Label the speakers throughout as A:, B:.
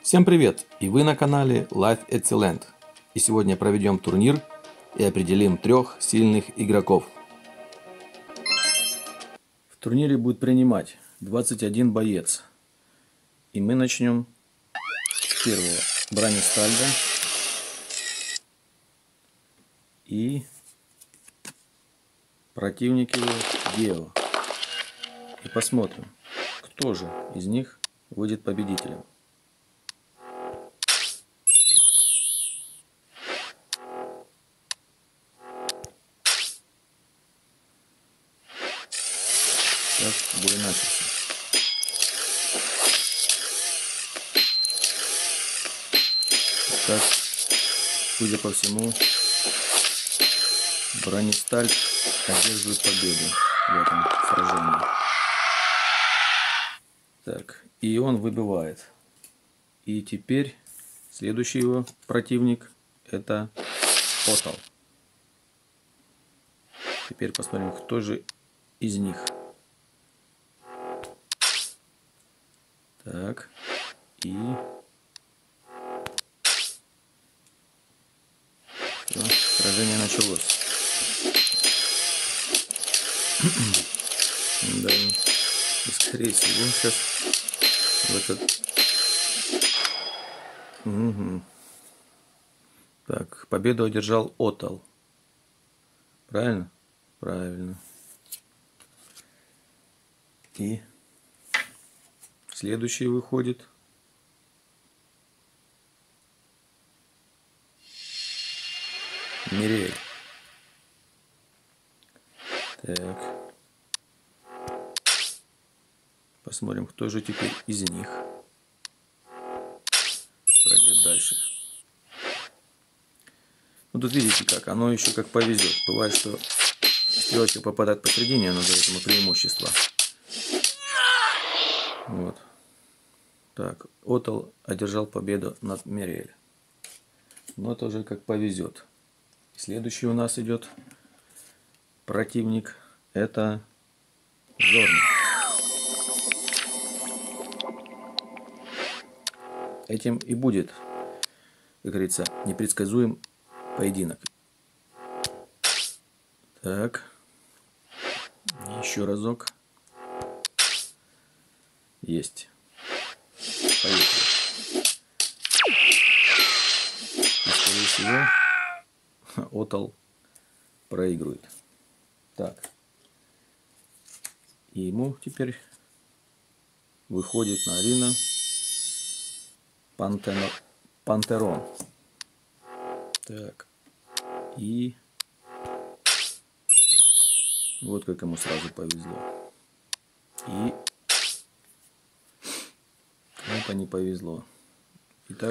A: Всем привет! И вы на канале Life Excellent. И сегодня проведем турнир и определим 3 сильных игроков. В турнире будет принимать 21 боец. И мы начнем с первого Бранистальда. И противник его Гео. И посмотрим, кто же из них выйдет победителем. Сейчас бой начался. Так, судя по всему, Бранистальд одерживает победу в этом сражении. Так, и он выбивает. И теперь следующий его противник это Отал. Теперь посмотрим, кто же из них. Так, и все, сражение началось. Да, и скорее всего сейчас в этот... Угу. Так, победу одержал Отал. Правильно? Правильно. И следующий выходит Мириэль. Так. Посмотрим, кто же теперь из них пройдет дальше. Ну тут видите как, оно еще как повезет. Бывает, что стрелочка попадает посередине, оно дает ему преимущество. Вот. Так, Отал одержал победу над Мириэль. Но это уже как повезет. Следующий у нас идет противник. Это Зорн. Этим и будет, как говорится, непредсказуем поединок. Так. Еще разок. Есть. Поехали. И, скорее всего, Отал проигрывает. Так. И ему теперь выходит на арену Пантерон. Так. И вот как ему сразу повезло. И кому-то не повезло. Итак.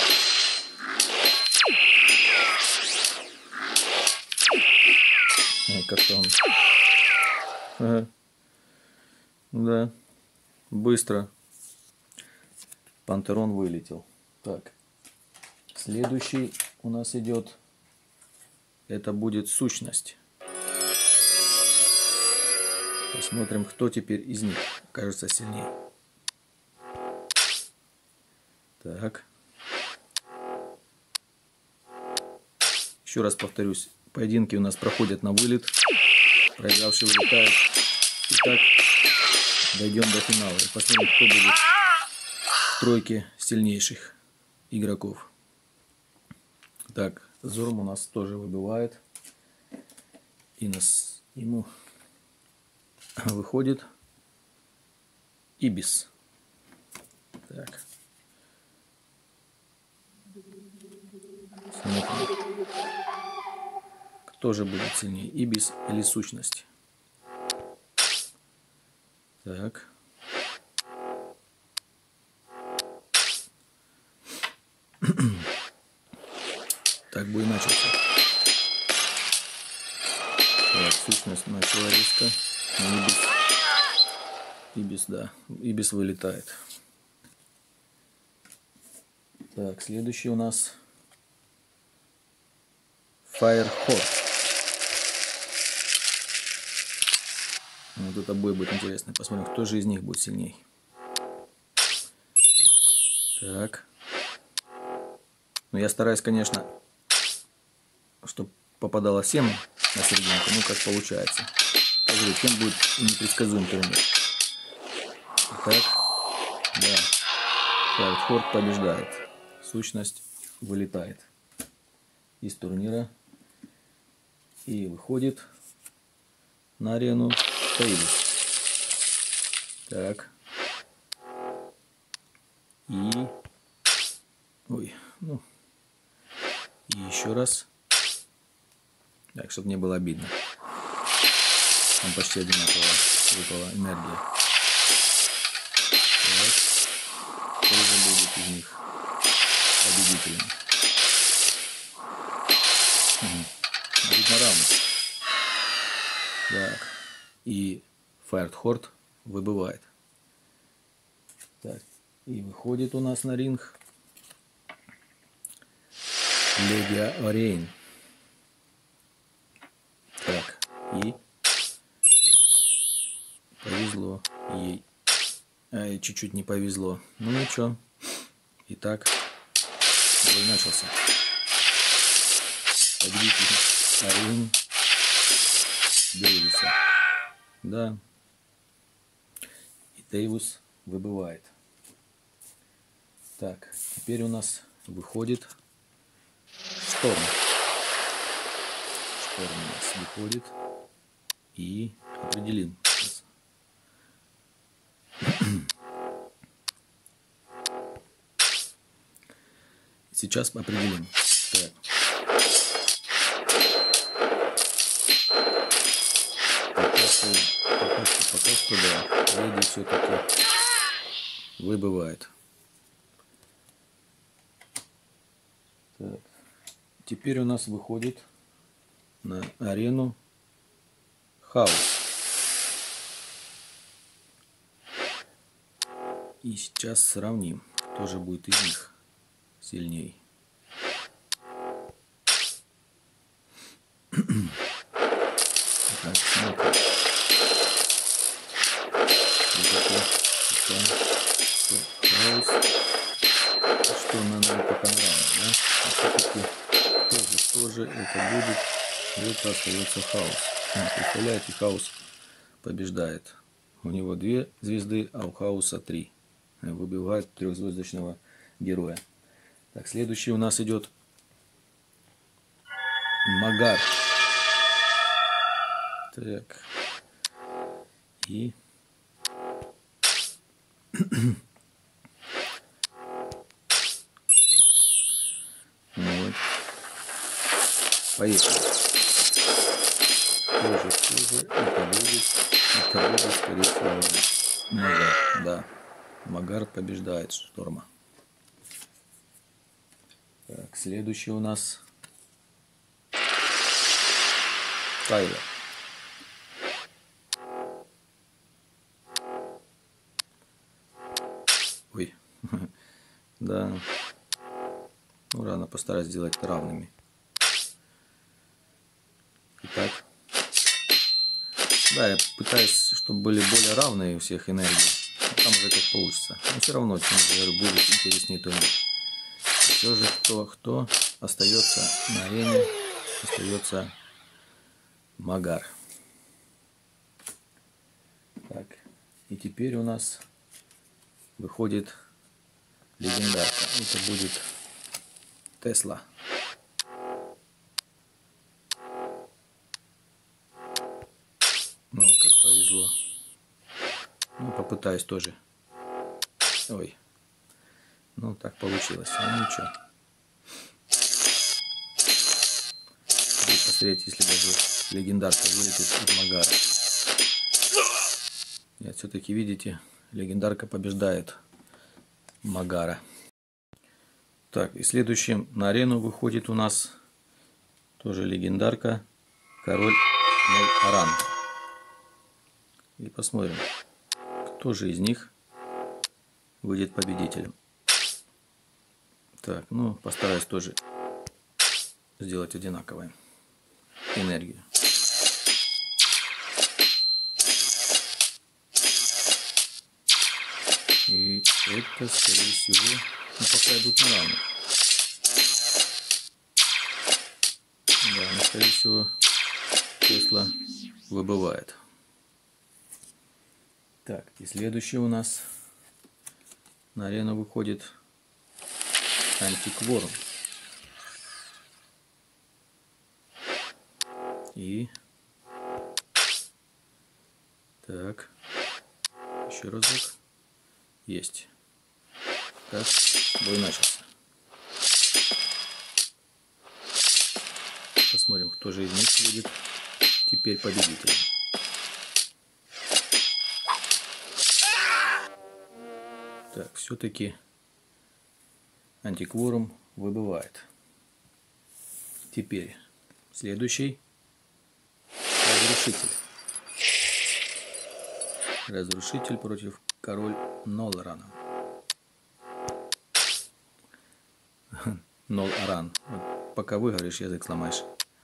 A: Как-то он... Ага. Да. Быстро. Пантерон вылетел. Так. Следующий у нас идет. Это будет Сущность. Посмотрим, кто теперь из них окажется сильнее. Так. Еще раз повторюсь. Поединки у нас проходят на вылет. Проигравший вылетает. Итак, дойдем до финала. И посмотрим, кто будет в тройке сильнейших игроков. Так, Зорм у нас тоже выбивает. И ему выходит Ибис. Так. Смотрим. Кто же будет сильнее, Ибис или Сущность? Так. Так бой начался. Так, Сущность начала резко. Ибис, да. Ибис вылетает. Так, следующий у нас Файрхорс. Вот это бой будет интересный. Посмотрим, кто же из них будет сильней. Так. Но я стараюсь, конечно, чтобы попадало всем на серединку, ну как получается. Тем будет непредсказуем турнир. Так, да. Файрдхорд побеждает. Сущность вылетает из турнира и выходит на арену Тейлис. Так. И... Ой, ну... И еще раз. Так, чтобы не было обидно. Там почти одинаково выпала энергия. Так. Кто же будет из них победителем? Будет на равных. Так. И Файрдхорд выбывает. Так. И выходит у нас на ринг Леди Орейн. Так. И повезло ей. Чуть-чуть не повезло. Ну ничего. Итак, бой начался. Победитель Орейн Дейвиса. Да. И Дейвис выбывает. Так, теперь у нас выходит Шторм. Шторм у нас выходит. И определим. Сейчас определим. Так. Пока что да. Леди все-таки выбывает. Так. Теперь у нас выходит на арену Хаус. И сейчас сравним, кто же будет из них сильней. Так, смотрим. Хаус. Что нам пока нравится, да? А все-таки тоже это будет. Это остается Хаус. Представляете, Хаус побеждает. У него 2 звезды, а у Хауса 3. Выбивает 3-звездочного героя. Так, следующий у нас идет Магар. Так. И вот. Поехали. Тоже это будет, скорее всего, Магар. Да. Магар побеждает Шторма. Так, следующий у нас Тайлер. Ой. Да. Ну, рано постараюсь сделать равными. Итак. Да, я пытаюсь, чтобы были более равные у всех энергии. Там уже как получится. Но все равно, чем будет интереснее турнир. Все же кто остается на арене, остается Магар. Так, и теперь у нас выходит легендарка. Это будет Тесла. Ну, как повезло. Ну, попытаюсь тоже. Ой. Ну, так получилось. Ну, ничего. Будет посмотреть, если даже легендарка вылетит из Магара. Нет, все-таки, видите, легендарка побеждает Магара. Так, и следующим на арену выходит у нас тоже легендарка, король Аран. И посмотрим, кто же из них выйдет победителем. Так, ну, постараюсь тоже сделать одинаковую энергию. И это, скорее всего, ну, пока идут на равных. скорее всего, Тесла выбывает. Так, и следующий у нас на арену выходит антикворум. И так, еще разок. Есть. Так, бой начался. Посмотрим, кто же из них будет теперь победителем. Так, все-таки антикворум выбывает. Теперь следующий разрушитель. Разрушитель против король Ноларана. Ноларан. Вот пока выговоришь, язык сломаешь.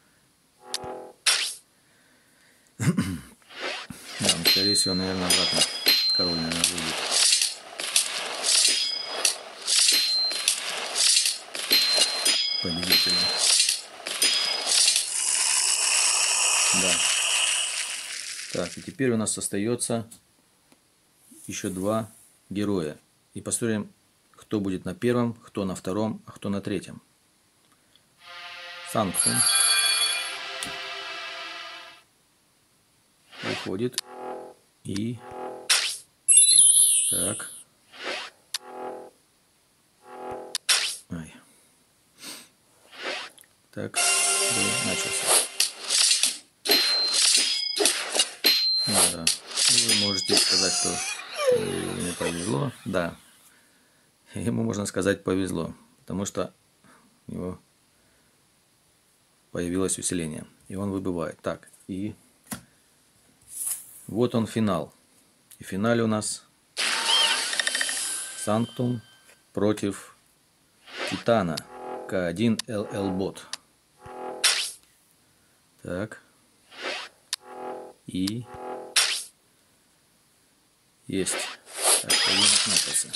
A: Да, скорее всего, наверное, обратно король, наверное, выйдет. Победителем. Да. Так, и теперь у нас остается еще два героя. И посмотрим, кто будет на первом, кто на втором, а кто на третьем. Санктум выходит. И так. Ай. Так, начался. Ну, да. Вы можете сказать, что не повезло. Да. Ему, можно сказать, повезло. Потому что у него появилось усиление. И он выбывает. Так, и вот он финал. И в финале у нас Санктум против Титана К1 LL бот. Так. И есть. Так, поединок начался.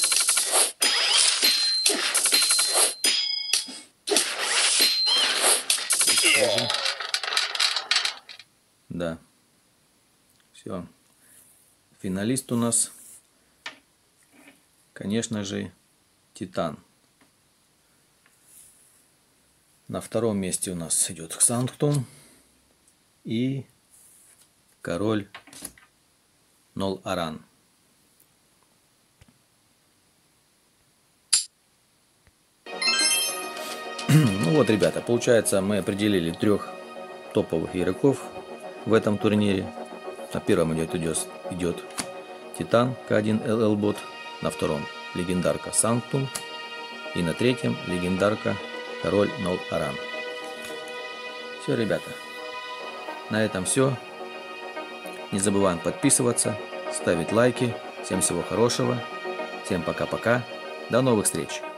A: Да. Все. Финалист у нас, конечно же, Титан. На втором месте у нас идет Санктум и король Ноларан. Ну вот, ребята, получается, мы определили 3 топовых игроков в этом турнире. На первом идет Титан К1 LL бот, на втором легендарка Санктум и на третьем легендарка король Ноларан. Все, ребята, на этом все. Не забываем подписываться, ставить лайки. Всем всего хорошего. Всем пока-пока. До новых встреч.